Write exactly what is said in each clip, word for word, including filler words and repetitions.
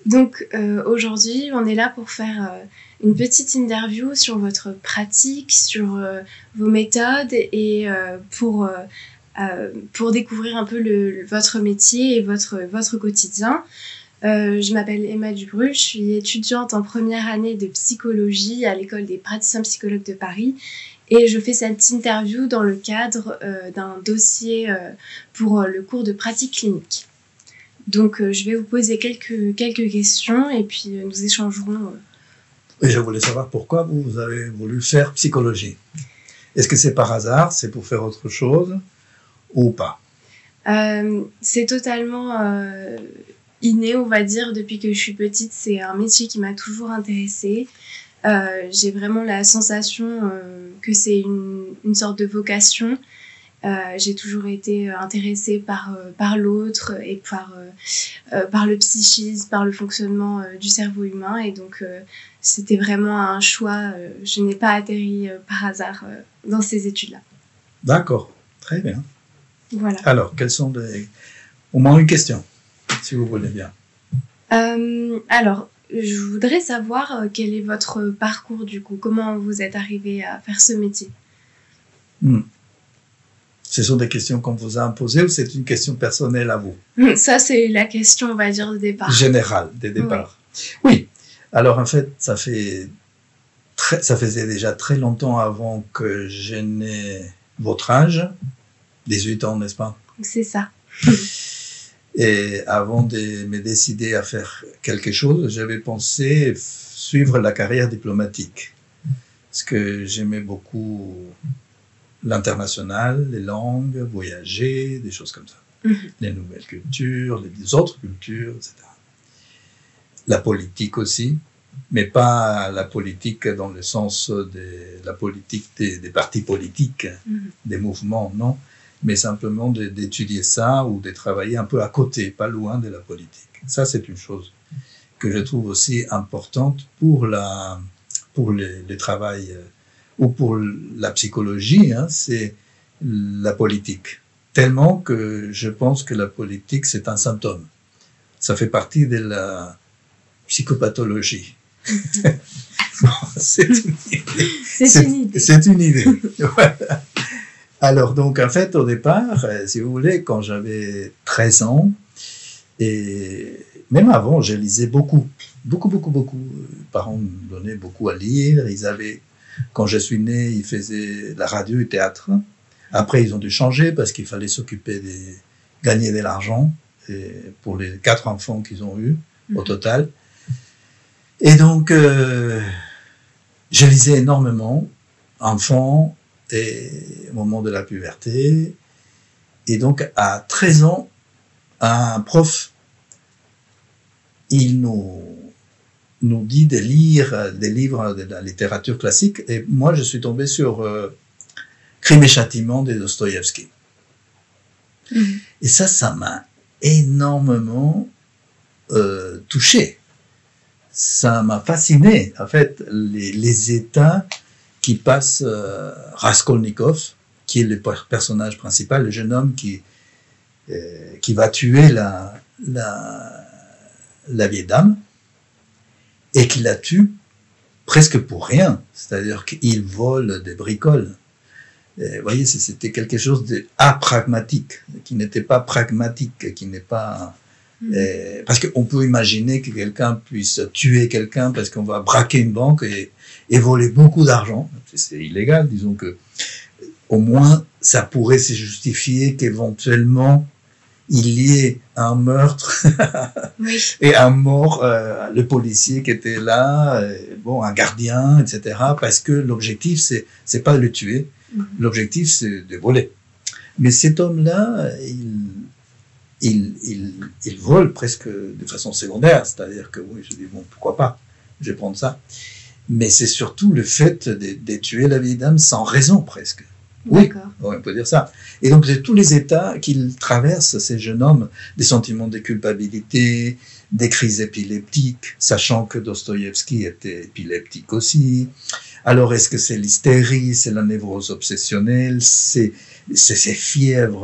Donc euh, aujourd'hui, on est là pour faire euh, une petite interview sur votre pratique, sur euh, vos méthodes et euh, pour, euh, euh, pour découvrir un peu le, votre métier et votre, votre quotidien. Euh, je m'appelle Emma Dubru, je suis étudiante en première année de psychologie à l'école des praticiens psychologues de Paris et je fais cette interview dans le cadre euh, d'un dossier euh, pour euh, le cours de pratique clinique. Donc, euh, je vais vous poser quelques, quelques questions et puis euh, nous échangerons. Euh... Et je voulais savoir pourquoi vous, vous avez voulu faire psychologie. Est-ce que c'est par hasard, c'est pour faire autre chose ou pas? euh, C'est totalement euh, inné, on va dire. Depuis que je suis petite, c'est un métier qui m'a toujours intéressée. Euh, j'ai vraiment la sensation euh, que c'est une, une sorte de vocation. Euh, j'ai toujours été intéressée par, euh, par l'autre et par, euh, euh, par le psychisme, par le fonctionnement euh, du cerveau humain. Et donc, euh, c'était vraiment un choix. Euh, je n'ai pas atterri euh, par hasard euh, dans ces études-là. D'accord, très bien. Voilà. Alors, quelles sont des... Au moins une question, si vous voulez bien. Euh, alors, je voudrais savoir euh, quel est votre parcours du coup. Comment vous êtes arrivé à faire ce métier? hmm. Ce sont des questions qu'on vous a imposées ou c'est une question personnelle à vous? Ça, c'est la question, on va dire, de départ. Générale, des départs. Oui. oui. Alors, en fait, ça fait très, ça faisait déjà très longtemps avant que je n'ai votre âge. dix-huit ans, n'est-ce pas? C'est ça. Et avant de me décider à faire quelque chose, j'avais pensé suivre la carrière diplomatique. Parce que j'aimais beaucoup l'international, les langues, voyager, des choses comme ça. Mmh. Les nouvelles cultures, les autres cultures, et cetera. La politique aussi, mais pas la politique dans le sens de la politique des, des partis politiques, mmh. des mouvements, non, mais simplement de, d'étudier ça ou de travailler un peu à côté, pas loin de la politique. Ça, c'est une chose que je trouve aussi importante pour, la, pour le, le travail ou pour la psychologie, hein, c'est la politique. Tellement que je pense que la politique, c'est un symptôme. Ça fait partie de la psychopathologie. Bon, c'est une idée. C'est, c'est une idée. C'est une idée. Voilà. Alors, donc, en fait, au départ, si vous voulez, quand j'avais treize ans, et même avant, je lisais beaucoup, beaucoup, beaucoup, beaucoup. Les parents me donnaient beaucoup à lire. Ils avaient... Quand je suis né, ils faisaient la radio et le théâtre. Après, ils ont dû changer parce qu'il fallait s'occuper de gagner de l'argent et pour les quatre enfants qu'ils ont eus mmh. au total. Et donc, euh, je lisais énormément, enfant et au moment de la puberté. Et donc, à treize ans, un prof, il nous... nous dit de lire des livres de la littérature classique, et moi je suis tombé sur euh, Crime et Châtiment de Dostoïevski. Mmh. Et ça, ça m'a énormément euh, touché. Ça m'a fasciné, en fait, les, les états qui passent euh, Raskolnikov, qui est le personnage principal, le jeune homme qui, euh, qui va tuer la, la, la vieille dame, et qui la tue presque pour rien, c'est-à-dire qu'il vole des bricoles. Et vous voyez, c'était quelque chose d'apragmatique, qui n'était pas pragmatique, qui n'est pas... Mmh. Et, parce qu'on peut imaginer que quelqu'un puisse tuer quelqu'un parce qu'on va braquer une banque et, et voler beaucoup d'argent. C'est illégal, disons que... Au moins, ça pourrait se justifier qu'éventuellement, il y ait un meurtre oui. et un mort, euh, le policier qui était là, euh, bon, un gardien, et cetera. Parce que l'objectif, c'est c'est pas de le tuer, mm-hmm. l'objectif, c'est de voler. Mais cet homme-là, il, il, il, il vole presque de façon secondaire, c'est-à-dire que oui, je dis, bon, pourquoi pas, je vais prendre ça. Mais c'est surtout le fait de, de tuer la vieille dame sans raison, presque. Oui, on peut dire ça. Et donc, c'est tous les états qu'il traverse, ces jeunes hommes, des sentiments de culpabilité, des crises épileptiques, sachant que Dostoïevski était épileptique aussi. Alors, est-ce que c'est l'hystérie, c'est la névrose obsessionnelle, c'est ces fièvres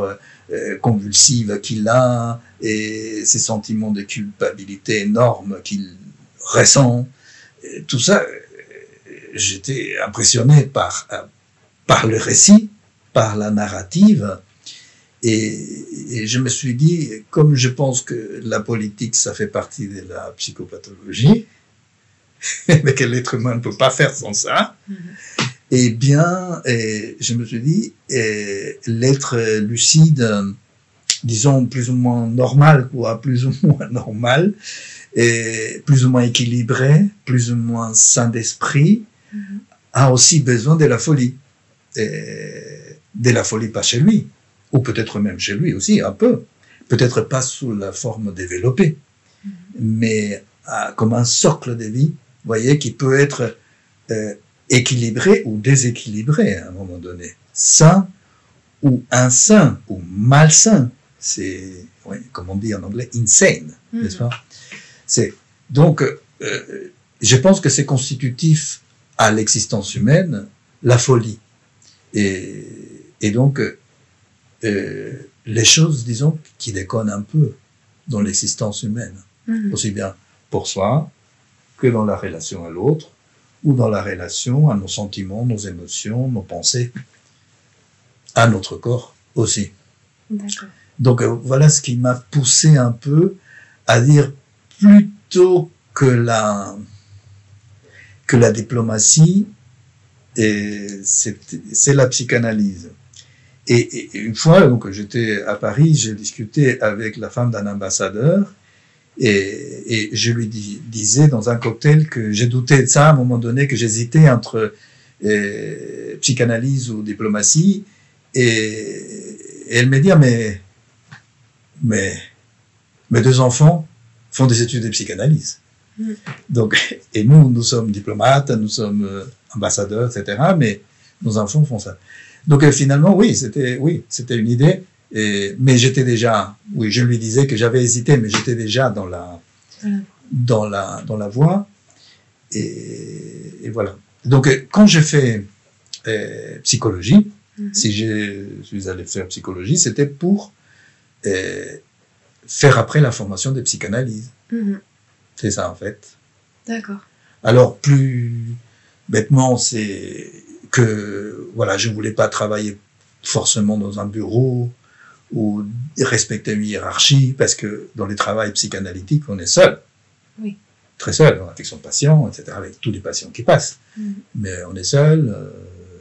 euh, convulsives qu'il a et ces sentiments de culpabilité énormes qu'il ressent. Et tout ça, j'étais impressionné par, par le récit, par la narrative. Et, et je me suis dit, comme je pense que la politique, ça fait partie de la psychopathologie, mais que l'être humain ne peut pas faire sans ça, mm-hmm. eh bien, et je me suis dit, l'être lucide, disons plus ou moins normal, quoi, plus ou moins normal, et plus ou moins équilibré, plus ou moins sain d'esprit, mm-hmm. a aussi besoin de la folie. Et de la folie pas chez lui, ou peut-être même chez lui aussi, un peu. Peut-être pas sous la forme développée, mm-hmm. mais à, comme un socle de vie, vous voyez, qui peut être euh, équilibré ou déséquilibré à un moment donné. Sain ou insain, ou malsain. C'est, oui, comme on dit en anglais, insane, mm-hmm. n'est-ce pas? C'est, donc, euh, je pense que c'est constitutif à l'existence humaine, la folie. Et, et donc, euh, les choses, disons, qui déconnent un peu dans l'existence humaine, mmh. aussi bien pour soi que dans la relation à l'autre, ou dans la relation à nos sentiments, nos émotions, nos pensées, à notre corps aussi. D'accord. Donc, euh, voilà ce qui m'a poussé un peu à dire plutôt que la, que la diplomatie, c'est la psychanalyse. Et, et une fois, donc, j'étais à Paris, j'ai discuté avec la femme d'un ambassadeur et, et je lui dis, disais dans un cocktail que j'ai douté de ça à un moment donné, que j'hésitais entre euh, psychanalyse ou diplomatie. Et, et elle me dit, mais, mais mes deux enfants font des études de psychanalyse. Mmh. Donc, et nous, nous sommes diplomates, nous sommes euh, ambassadeurs, et cetera, mais nos enfants font ça. Donc, euh, finalement, oui, c'était, oui, c'était une idée, et, mais j'étais déjà, oui, je lui disais que j'avais hésité, mais j'étais déjà dans la, mmh. dans la, dans la voie, et, et voilà. Donc, euh, quand j'ai fait euh, psychologie, mmh. si je suis allé faire psychologie, c'était pour euh, faire après la formation de psychanalyse. Mmh. C'est ça, en fait. D'accord. Alors, plus bêtement, c'est que, voilà, je ne voulais pas travailler forcément dans un bureau ou respecter une hiérarchie, parce que dans les travails psychanalytiques, on est seul. Oui. Très seul, avec son patient, et cetera, avec tous les patients qui passent. Mmh. Mais on est seul. Euh,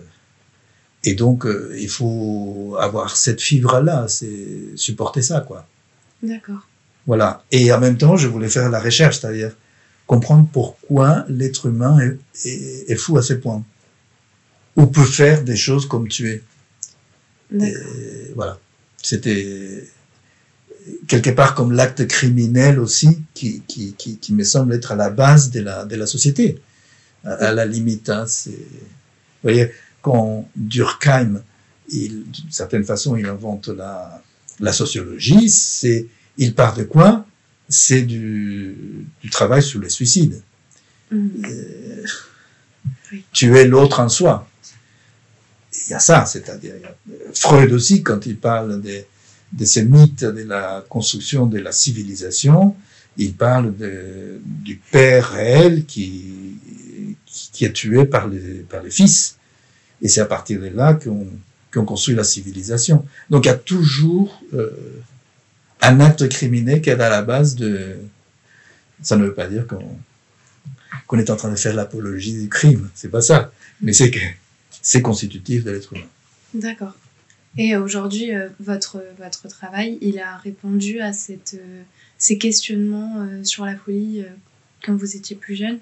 et donc, euh, il faut avoir cette fibre-là, c'est supporter ça, quoi. D'accord. Voilà. Et en même temps, je voulais faire la recherche, c'est-à-dire comprendre pourquoi l'être humain est, est, est fou à ce point. Ou peut faire des choses comme tuer. D'accord. Et voilà. C'était quelque part comme l'acte criminel aussi, qui, qui, qui, qui me semble être à la base de la, de la société. À, à la limite, hein, c'est, vous voyez, quand Durkheim, il, d'une certaine façon, il invente la, la sociologie, c'est, il part de quoi? C'est du, du travail sur les suicides. Mmh. Euh, oui. Tuer l'autre en soi. Il y a ça, c'est-à-dire, Freud aussi, quand il parle de, de ces mythes de la construction de la civilisation, il parle de, du père réel qui, qui est tué par les, par les fils. Et c'est à partir de là qu'on, qu'on construit la civilisation. Donc il y a toujours euh, un acte criminel qui est à la base de... Ça ne veut pas dire qu'on, qu'on est en train de faire l'apologie du crime, c'est pas ça. Mais c'est que c'est constitutif de l'être humain. D'accord. Et aujourd'hui, euh, votre, votre travail, il a répondu à cette, euh, ces questionnements euh, sur la folie euh, quand vous étiez plus jeune?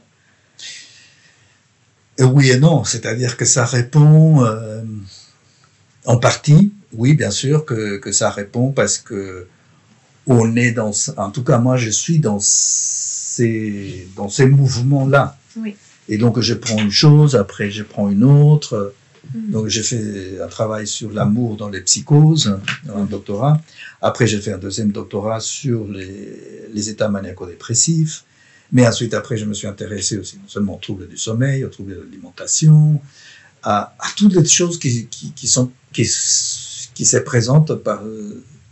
Oui et non, c'est-à-dire que ça répond euh, en partie, oui bien sûr que, que ça répond parce que on est dans, en tout cas moi je suis dans ces, dans ces mouvements-là. Oui. Et donc je prends une chose, après je prends une autre. Mmh. Donc j'ai fait un travail sur l'amour dans les psychoses, un doctorat. Après j'ai fait un deuxième doctorat sur les, les états maniaco-dépressifs. Mais ensuite, après, je me suis intéressé aussi non seulement aux troubles du sommeil, aux troubles de l'alimentation, à, à toutes les choses qui, qui, qui, sont, qui, qui se présentent par,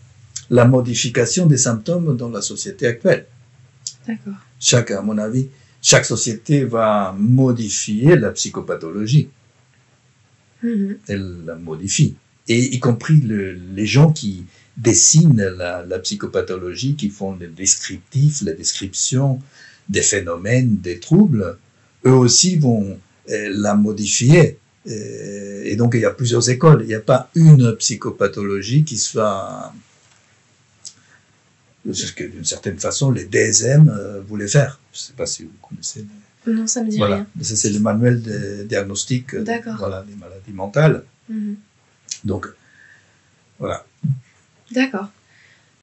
la modification des symptômes dans la société actuelle. D'accord. Chaque, à mon avis, chaque société va modifier la psychopathologie. Mmh. Elle la modifie. Et y compris le, les gens qui dessinent la, la psychopathologie, qui font les descriptifs, la description des phénomènes, des troubles, eux aussi vont euh, la modifier. Euh, et donc, il y a plusieurs écoles. Il n'y a pas une psychopathologie qui soit... C'est ce que, d'une certaine façon, les D S M euh, voulaient faire. Je ne sais pas si vous connaissez. Les... Non, ça me dit voilà. rien. Ça, c'est le manuel de diagnostic euh, voilà, des maladies mentales. Mmh. Donc, voilà. D'accord.